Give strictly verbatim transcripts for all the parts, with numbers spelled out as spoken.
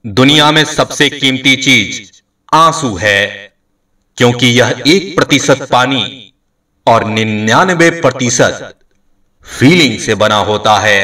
दुनिया में सबसे कीमती चीज आंसू है, क्योंकि यह एक प्रतिशत पानी और निन्यानवे प्रतिशत फीलिंग से बना होता है।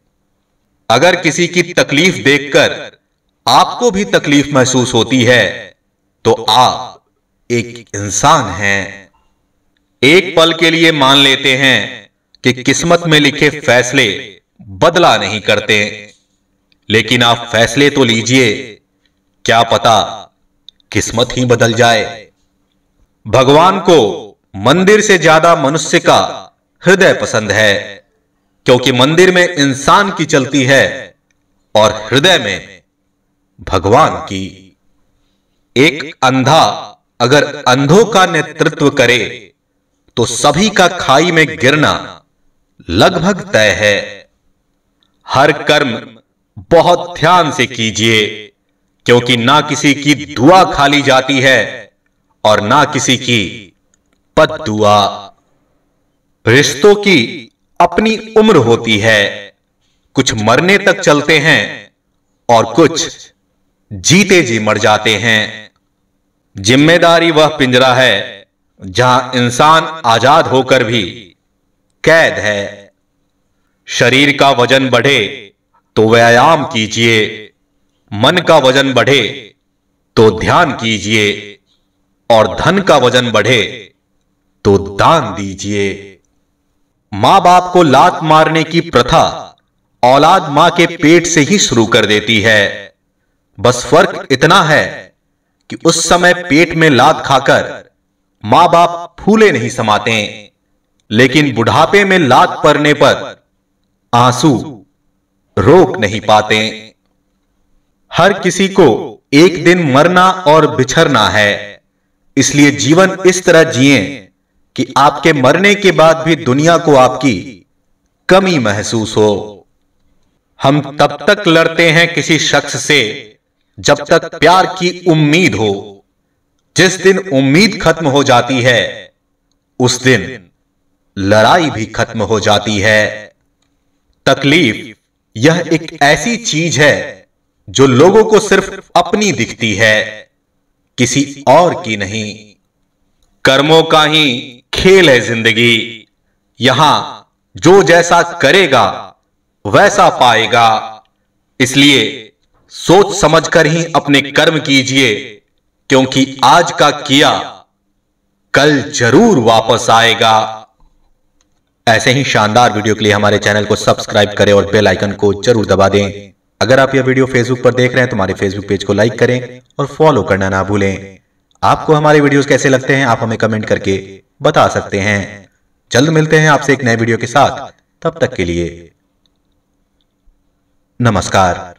अगर किसी की तकलीफ देखकर आपको भी तकलीफ महसूस होती है तो आप एक इंसान हैं। एक पल के लिए मान लेते हैं कि किस्मत में लिखे फैसले बदला नहीं करते, लेकिन आप फैसले तो लीजिए, क्या पता किस्मत ही बदल जाए। भगवान को मंदिर से ज्यादा मनुष्य का हृदय पसंद है, क्योंकि मंदिर में इंसान की चलती है और हृदय में भगवान की। एक अंधा अगर अंधों का नेतृत्व करे तो सभी का खाई में गिरना लगभग तय है। हर कर्म बहुत ध्यान से कीजिए, क्योंकि ना किसी की दुआ खाली जाती है और ना किसी की बद्दुआ। रिश्तों की अपनी उम्र होती है, कुछ मरने तक चलते हैं और कुछ जीते जी मर जाते हैं। जिम्मेदारी वह पिंजरा है जहां इंसान आजाद होकर भी कैद है। शरीर का वजन बढ़े तो व्यायाम कीजिए, मन का वजन बढ़े तो ध्यान कीजिए और धन का वजन बढ़े तो दान दीजिए। मां बाप को लात मारने की प्रथा औलाद मां के पेट से ही शुरू कर देती है। बस फर्क इतना है कि उस समय पेट में लात खाकर मां बाप फूले नहीं समाते, लेकिन बुढ़ापे में लात पड़ने पर आंसू रोक नहीं पाते। हर किसी को एक दिन मरना और बिछड़ना है, इसलिए जीवन इस तरह जिएं कि आपके मरने के बाद भी दुनिया को आपकी कमी महसूस हो। हम तब तक लड़ते हैं किसी शख्स से जब तक प्यार की उम्मीद हो। जिस दिन उम्मीद खत्म हो जाती है, उस दिन लड़ाई भी खत्म हो जाती है। तकलीफ यह एक ऐसी चीज है जो लोगों को सिर्फ अपनी दिखती है, किसी और की नहीं। कर्मों का ही खेल है जिंदगी, यहां जो जैसा करेगा वैसा पाएगा। इसलिए सोच समझकर ही अपने कर्म कीजिए, क्योंकि आज का किया कल जरूर वापस आएगा। ऐसे ही शानदार वीडियो के लिए हमारे चैनल को सब्सक्राइब करें और बेल आइकन को जरूर दबा दें। अगर आप यह वीडियो फेसबुक पर देख रहे हैं तो हमारे फेसबुक पेज को लाइक करें और फॉलो करना ना भूलें। आपको हमारे वीडियोस कैसे लगते हैं आप हमें कमेंट करके बता सकते हैं। जल्द मिलते हैं आपसे एक नए वीडियो के साथ, तब तक के लिए नमस्कार।